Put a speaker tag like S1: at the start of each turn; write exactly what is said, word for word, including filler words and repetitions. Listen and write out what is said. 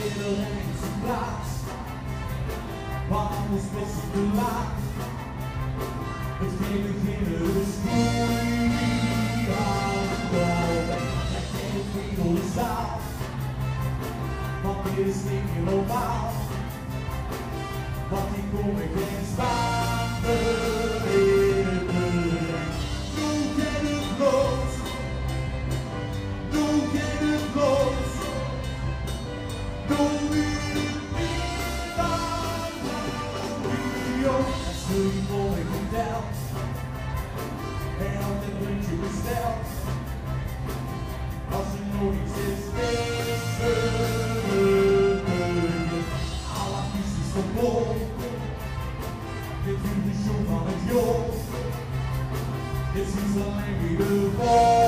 S1: er ergens een plaats waar ons best te laat. Het geen beginnen, dus groei aan de boven. Jij kent het winkel de zaal, want dit is niet meer normaal. Want ik kom ik geen staande in het bedrijf. Doe geen het los, doe geen het los. Doe het niet aan radio. En zul je mooi geteld en al het rondje besteld. Als er nog iets is, is het je. Alle artiesten van bol. Dit is de show van het joh. Dit is alleen wie de vol.